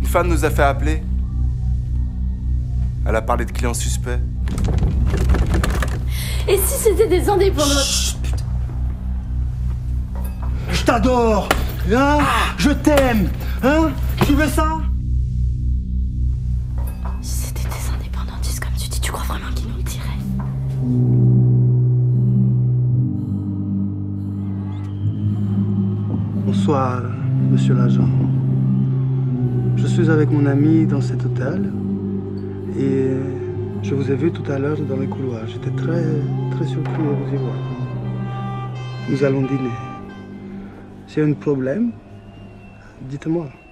femme nous a fait appeler. Elle a parlé de clients suspects. Et si c'était des indépendants? Chut, putain. Je t'adore, hein? Je t'aime, hein? Tu veux ça? Si c'était des indépendantistes comme tu dis, tu crois vraiment qu'ils nous le diraient? Bonsoir, monsieur l'agent. Je suis avec mon ami dans cet hôtel et je vous ai vu tout à l'heure dans les couloirs. J'étais très surpris de vous y voir. Nous allons dîner. S'il y a un problème, dites-moi.